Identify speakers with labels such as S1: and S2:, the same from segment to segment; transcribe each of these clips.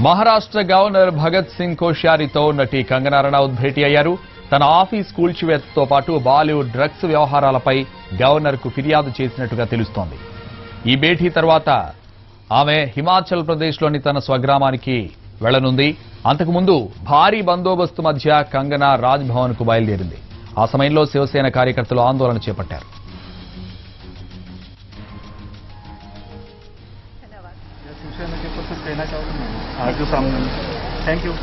S1: Maharashtra governor Bhagat Singh కోశ్యారీతో నటి కంగనా రనౌత్ భేటీ అయ్యారు. తన ఆఫీస్ కూల్చివేతతో పాటు బాలీవుడ్ డ్రగ్స్ వ్యవహారాలపై గవర్నర్కు ఫిర్యాదు చేసినట్టుగా తెలుస్తోంది. ఈ భేటీ తర్వాత ఆమె హిమాచల్ ప్రదేశ్లోని తన స్వగ్రామానికి వెళ్లనుంది. అంతకుముందు భారీ బందోబస్తు మధ్య కంగనా రాజ్ భవన్కు బయలుదేరింది. ఆ సమయంలో శివసేన కార్యకర్తలు ఆందోళన చేపట్టారు.
S2: शिवसेना के ऊपर कुछ कहना चाहूँगा मैं आज जो सामने थैंक यू।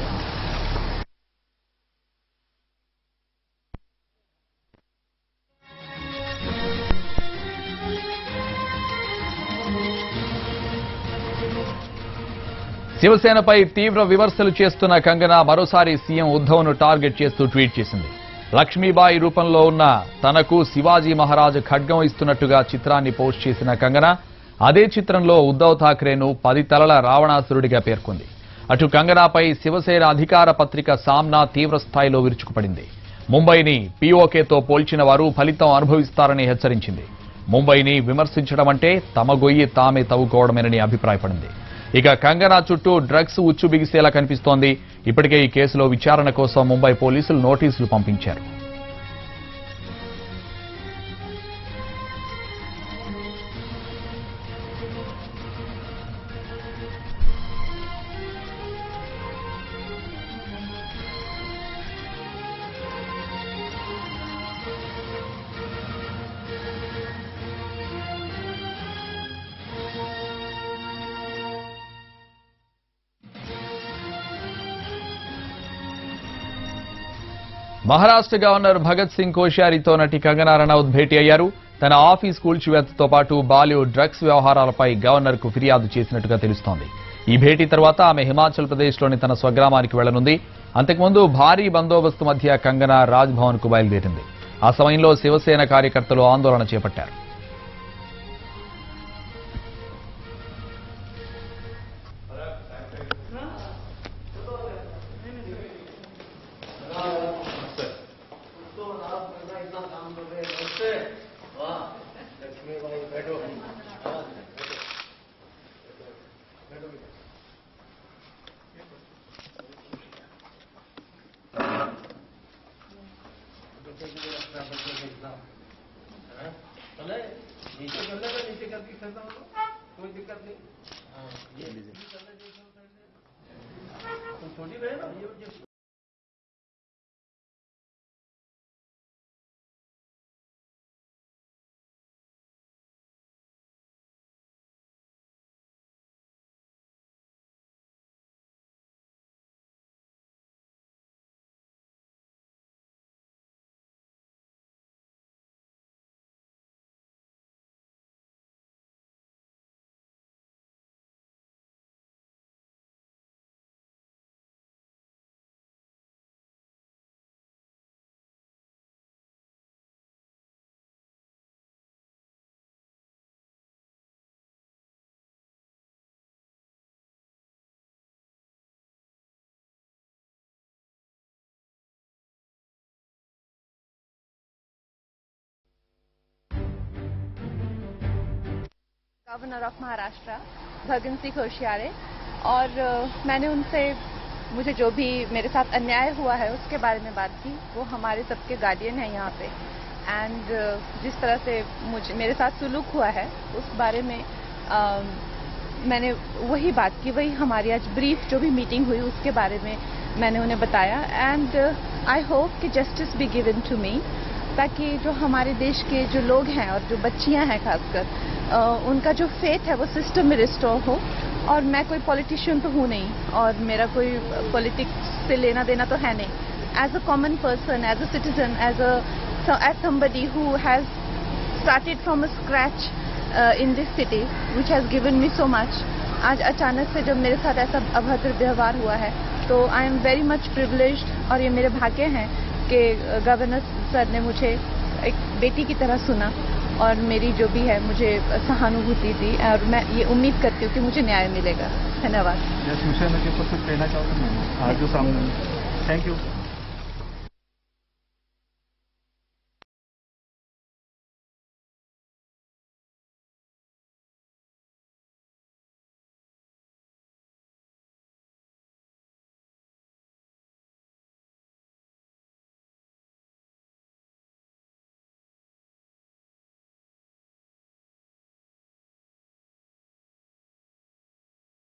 S1: శివసేనపై తీవ్ర విమర్శలు చేస్తున్న కంగనా మరోసారి సీఎం ఉద్ధవ్ను టార్గెట్ చేస్తూ ట్వీట్ చేసింది. లక్ష్మీబాయి రూపంలో ఉన్న తనకు శివాజీ మహారాజ్ ఖడ్గం ఇస్తున్నట్టుగా చిత్రాన్ని పోస్ట్ చేసిన కంగనా అదే చిత్రంలో ఉద్ధవ్ ఠాక్రేను 10 తలల రావణాసురుడిగా పేర్కొంది. అటు కంగనాపై శివసేన అధికార పత్రిక సామ్నా తీవ్ర స్థాయిలో విరుచుకుపడింది. ముంబైని పీఓకేతో పోల్చిన వారు ఫలితం అనుభవిస్తారని హెచ్చరించింది. ముంబైని విమర్శించడం అంటే తమ గొయ్యి తామే తవ్వుకోవడమేనని అభిప్రాయపడింది. ఇక కంగనా చుట్టూ డ్రగ్స్ ఉచ్చు బిగిసేలా కనిపిస్తోంది. ఇప్పటికే ఈ కేసులో విచారణ కోసం ముంబై పోలీసులు నోటీసులు పంపించారు. మహారాష్ట్ర గవర్నర్ భగత్ సింగ్ కోశ్యారీతో నటి కంగనా రనౌత్ భేటీ అయ్యారు. తన ఆఫీస్ కూల్చివేతతో పాటు బాలీవుడ్ డ్రగ్స్ వ్యవహారాలపై గవర్నర్కు ఫిర్యాదు చేసినట్టుగా తెలుస్తోంది. ఈ భేటీ తర్వాత ఆమె హిమాచల్ ప్రదేశ్లోని తన స్వగ్రామానికి వెళ్లనుంది. అంతకుముందు భారీ బందోబస్తు మధ్య కంగనా రాజ్ భవన్కు బయలుదేరింది. ఆ సమయంలో శివసేన కార్యకర్తలు ఆందోళన చేపట్టారు.
S3: नीचे करके करता हूँ कोई दिक्कत नहीं। थोड़ी रहे ना ये
S4: गवर्नर ऑफ महाराष्ट्र भगत सिंह कोश्यारी और मैंने उनसे मुझे जो भी मेरे साथ अन्याय हुआ है उसके बारे में बात की। वो हमारे सबके गार्डियन हैं यहाँ पे एंड जिस तरह से मेरे साथ सुलूक हुआ है उस बारे में मैंने वही बात की। वही हमारी आज ब्रीफ जो भी मीटिंग हुई उसके बारे में मैंने उन्हें बताया एंड आई होप कि justice be given to me, ताकि जो हमारे देश के जो लोग हैं और जो बच्चियां हैं खासकर उनका जो फेथ है वो सिस्टम में रिस्टोर हो। और मैं कोई पॉलिटिशियन तो हूँ नहीं और मेरा कोई पॉलिटिक्स से लेना देना तो है नहीं। As a common person, as a citizen, as somebody who has started from a scratch in this city which has given me so much, आज अचानक से जब मेरे साथ ऐसा अभद्र व्यवहार हुआ है तो I am very much privileged और ये मेरे भाग्य हैं कि गवर्नर सर ने मुझे एक बेटी की तरह सुना और मेरी जो भी है मुझे सहानुभूति दी और मैं ये उम्मीद करती हूँ कि मुझे न्याय मिलेगा। धन्यवाद।
S2: शिवसेना के ऊपर कुछ कहना चाहूँगा मैं आज जो सामने थैंक यू।